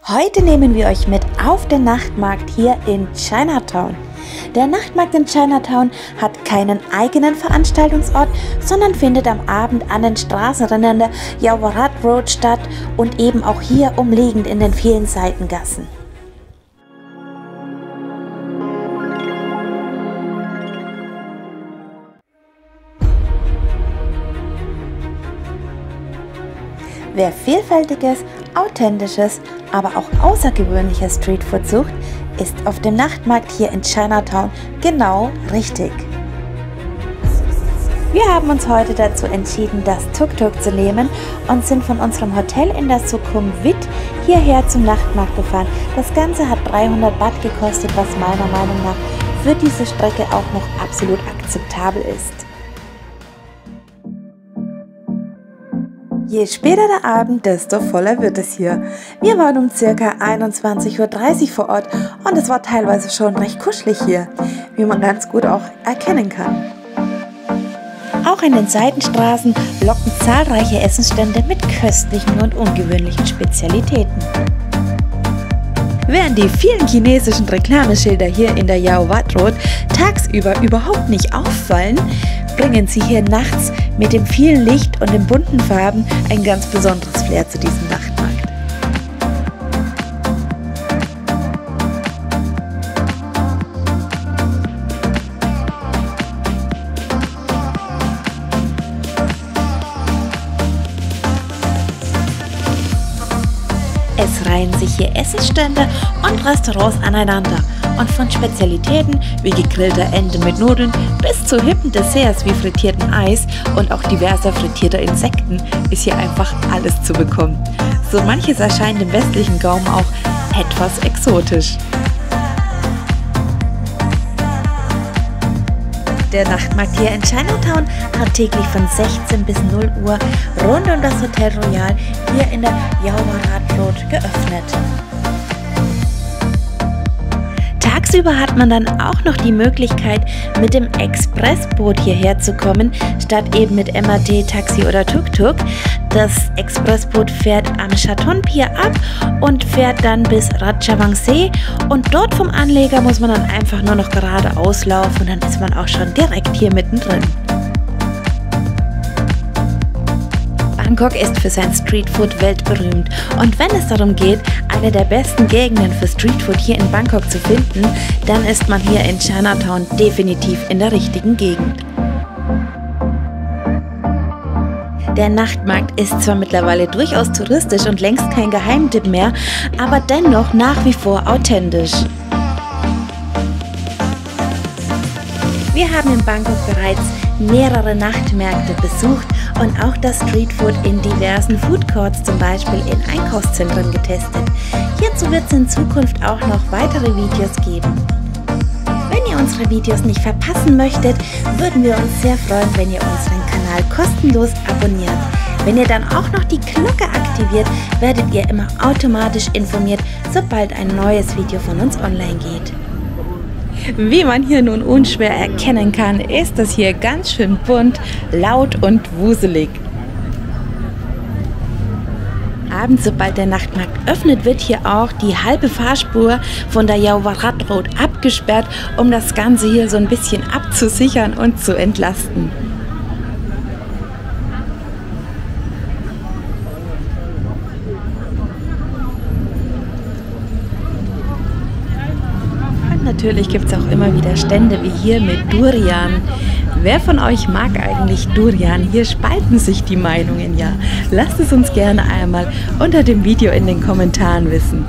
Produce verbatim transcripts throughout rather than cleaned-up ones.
Heute nehmen wir euch mit auf den Nachtmarkt hier in Chinatown. Der Nachtmarkt in Chinatown hat keinen eigenen Veranstaltungsort, sondern findet am Abend an den Straßenrändern der Yaowarat Road statt und eben auch hier umliegend in den vielen Seitengassen. Wer vielfältiges, authentisches, aber auch außergewöhnliches Streetfood sucht, ist auf dem Nachtmarkt hier in Chinatown genau richtig. Wir haben uns heute dazu entschieden, das Tuk-Tuk zu nehmen und sind von unserem Hotel in der Sukhumvit hierher zum Nachtmarkt gefahren. Das Ganze hat dreihundert Baht gekostet, was meiner Meinung nach für diese Strecke auch noch absolut akzeptabel ist. Je später der Abend, desto voller wird es hier. Wir waren um ca. einundzwanzig Uhr dreißig vor Ort und es war teilweise schon recht kuschelig hier, wie man ganz gut auch erkennen kann. Auch in den Seitenstraßen locken zahlreiche Essensstände mit köstlichen und ungewöhnlichen Spezialitäten. Während die vielen chinesischen Reklameschilder hier in der Yaowarat Road tagsüber überhaupt nicht auffallen, bringen sie hier nachts mit dem vielen Licht und den bunten Farben ein ganz besonderes Flair zu diesem Nachtmarkt. Es reihen sich hier Essensstände und Restaurants aneinander und von Spezialitäten wie gegrillter Ente mit Nudeln bis zu hippen Desserts wie frittierten Eis und auch diverser frittierter Insekten ist hier einfach alles zu bekommen. So manches erscheint im westlichen Gaumen auch etwas exotisch. Der Nachtmarkt hier in Chinatown hat täglich von sechzehn bis null Uhr rund um das Hotel Royal hier in der Yaowarat Road geöffnet. Tagsüber hat man dann auch noch die Möglichkeit, mit dem Expressboot hierher zu kommen, statt eben mit M R T, Taxi oder Tuk-Tuk. Das Expressboot fährt am Chathon Pier ab und fährt dann bis Ratchawangsee und dort vom Anleger muss man dann einfach nur noch geradeaus laufen und dann ist man auch schon direkt hier mittendrin. Bangkok ist für sein Streetfood weltberühmt und wenn es darum geht, eine der besten Gegenden für Streetfood hier in Bangkok zu finden, dann ist man hier in Chinatown definitiv in der richtigen Gegend. Der Nachtmarkt ist zwar mittlerweile durchaus touristisch und längst kein Geheimtipp mehr, aber dennoch nach wie vor authentisch. Wir haben in Bangkok bereits mehrere Nachtmärkte besucht und auch das Streetfood in diversen Food Courts, zum Beispiel in Einkaufszentren, getestet. Hierzu wird es in Zukunft auch noch weitere Videos geben. Wenn ihr unsere Videos nicht verpassen möchtet, würden wir uns sehr freuen, wenn ihr unseren Kanal kostenlos abonniert. Wenn ihr dann auch noch die Glocke aktiviert, werdet ihr immer automatisch informiert, sobald ein neues Video von uns online geht. Wie man hier nun unschwer erkennen kann, ist es hier ganz schön bunt, laut und wuselig. Abends, sobald der Nachtmarkt öffnet, wird hier auch die halbe Fahrspur von der Yaowarat Road abgesperrt, um das Ganze hier so ein bisschen abzusichern und zu entlasten. Natürlich gibt es auch immer wieder Stände wie hier mit Durian. Wer von euch mag eigentlich Durian? Hier spalten sich die Meinungen ja. Lasst es uns gerne einmal unter dem Video in den Kommentaren wissen.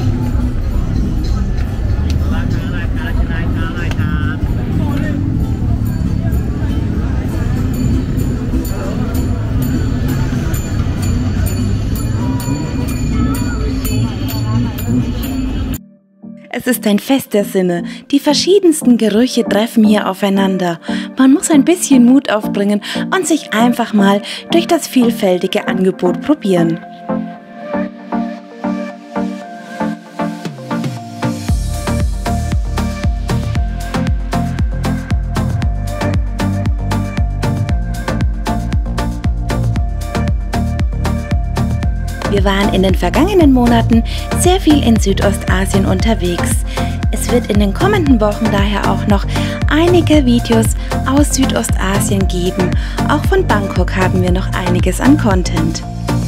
Es ist ein Fest der Sinne. Die verschiedensten Gerüche treffen hier aufeinander. Man muss ein bisschen Mut aufbringen und sich einfach mal durch das vielfältige Angebot probieren. Wir waren in den vergangenen Monaten sehr viel in Südostasien unterwegs. Es wird in den kommenden Wochen daher auch noch einige Videos aus Südostasien geben. Auch von Bangkok haben wir noch einiges an Content.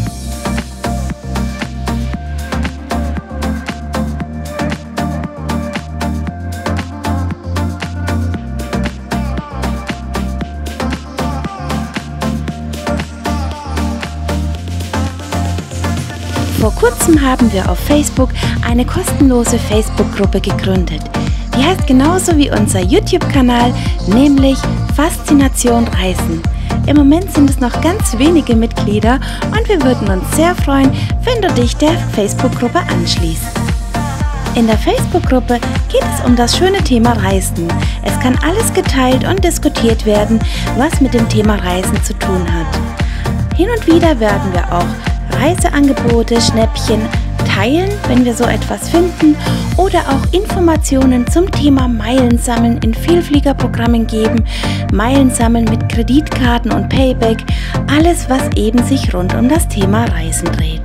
Vor kurzem haben wir auf Facebook eine kostenlose Facebook-Gruppe gegründet. Die heißt genauso wie unser YouTube-Kanal, nämlich Faszination Reisen. Im Moment sind es noch ganz wenige Mitglieder und wir würden uns sehr freuen, wenn du dich der Facebook-Gruppe anschließt. In der Facebook-Gruppe geht es um das schöne Thema Reisen. Es kann alles geteilt und diskutiert werden, was mit dem Thema Reisen zu tun hat. Hin und wieder werden wir auch Reiseangebote, Schnäppchen teilen, wenn wir so etwas finden, oder auch Informationen zum Thema Meilensammeln in Vielfliegerprogrammen geben, Meilensammeln mit Kreditkarten und Payback, alles was eben sich rund um das Thema Reisen dreht.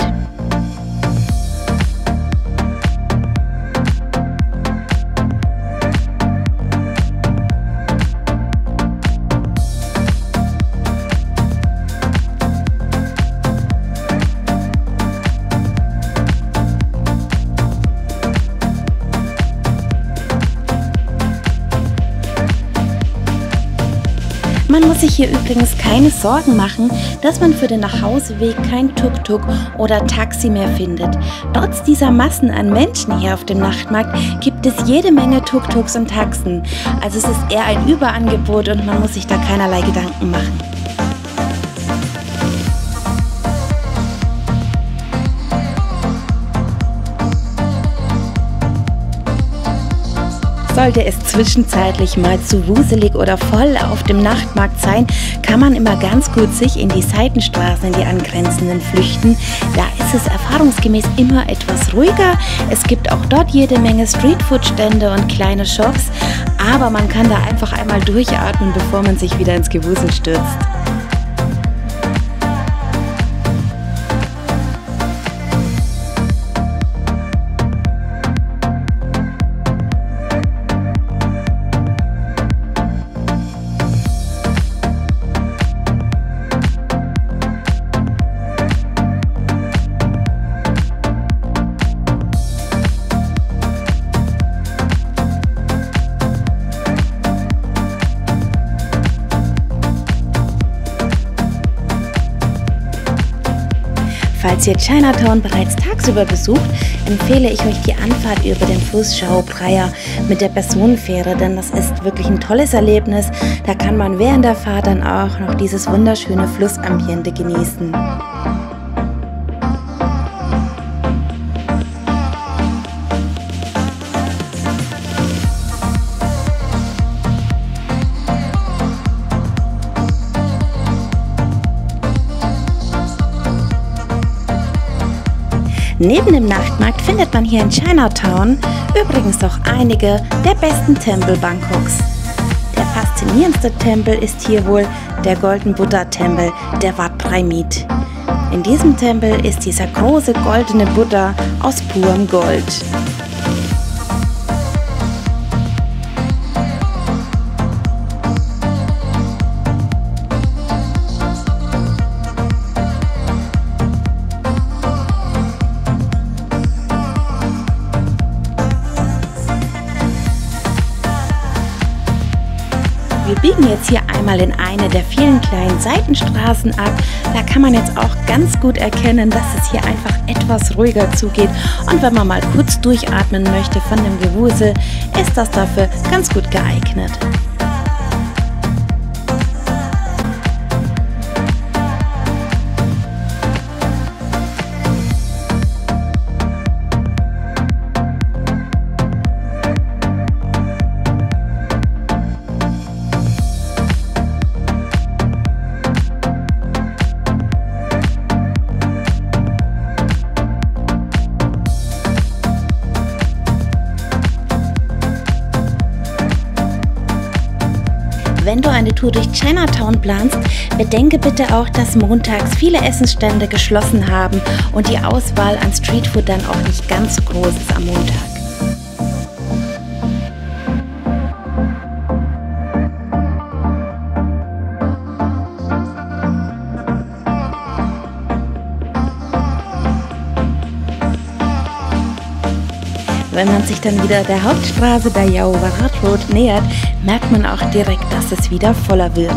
Man muss sich hier übrigens keine Sorgen machen, dass man für den Nachhauseweg kein Tuk-Tuk oder Taxi mehr findet. Trotz dieser Massen an Menschen hier auf dem Nachtmarkt gibt es jede Menge Tuk-Tuks und Taxen. Also es ist eher ein Überangebot und man muss sich da keinerlei Gedanken machen. Sollte es zwischenzeitlich mal zu wuselig oder voll auf dem Nachtmarkt sein, kann man immer ganz gut sich in die Seitenstraßen, in die angrenzenden flüchten. Da ist es erfahrungsgemäß immer etwas ruhiger. Es gibt auch dort jede Menge Streetfood-Stände und kleine Shops, aber man kann da einfach einmal durchatmen, bevor man sich wieder ins Gewusel stürzt. Falls ihr Chinatown bereits tagsüber besucht, empfehle ich euch die Anfahrt über den Fluss Chao Phraya mit der Personenfähre, denn das ist wirklich ein tolles Erlebnis. Da kann man während der Fahrt dann auch noch dieses wunderschöne Flussambiente genießen. Neben dem Nachtmarkt findet man hier in Chinatown übrigens auch einige der besten Tempel Bangkoks. Der faszinierendste Tempel ist hier wohl der Golden Buddha Tempel, der Wat Phra-Myit. In diesem Tempel ist dieser große goldene Buddha aus purem Gold. Wir biegen jetzt hier einmal in eine der vielen kleinen Seitenstraßen ab. Da kann man jetzt auch ganz gut erkennen, dass es hier einfach etwas ruhiger zugeht. Und wenn man mal kurz durchatmen möchte von dem Gewusel, ist das dafür ganz gut geeignet. Wenn du eine Tour durch Chinatown planst, bedenke bitte auch, dass montags viele Essensstände geschlossen haben und die Auswahl an Streetfood dann auch nicht ganz so groß ist am Montag. Wenn man sich dann wieder der Hauptstraße der Yaowarat Road nähert, merkt man auch direkt, dass es wieder voller wird.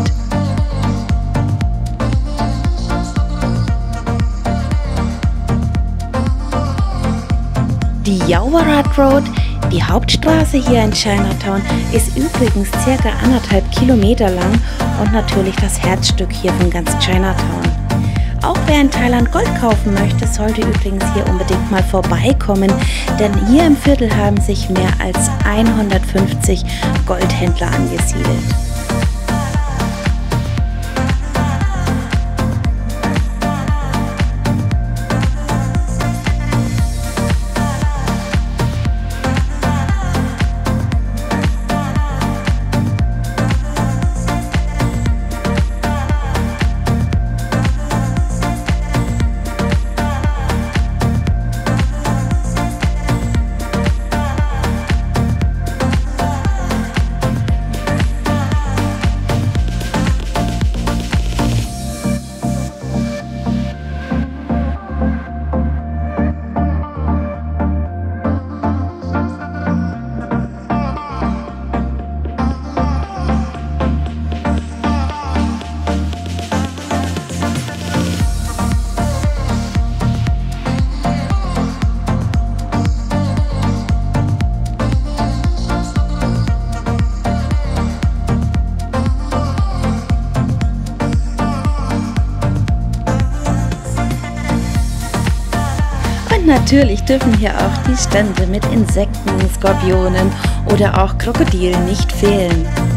Die Yaowarat Road, die Hauptstraße hier in Chinatown, ist übrigens circa anderthalb Kilometer lang und natürlich das Herzstück hier von ganz Chinatown. Auch wer in Thailand Gold kaufen möchte, sollte übrigens hier unbedingt mal vorbeikommen, denn hier im Viertel haben sich mehr als hundertfünfzig Goldhändler angesiedelt. Natürlich dürfen hier auch die Stände mit Insekten, Skorpionen oder auch Krokodilen nicht fehlen.